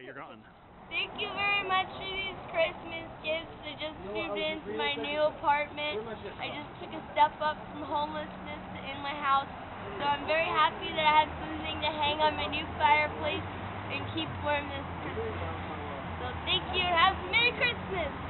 you're gone. Thank you very much for these Christmas gifts. I just moved into my new apartment. I just took a step up from homelessness in my house. So I'm very happy that I have something to hang on my new fireplace and keep warm this Christmas. So thank you and have a Merry Christmas!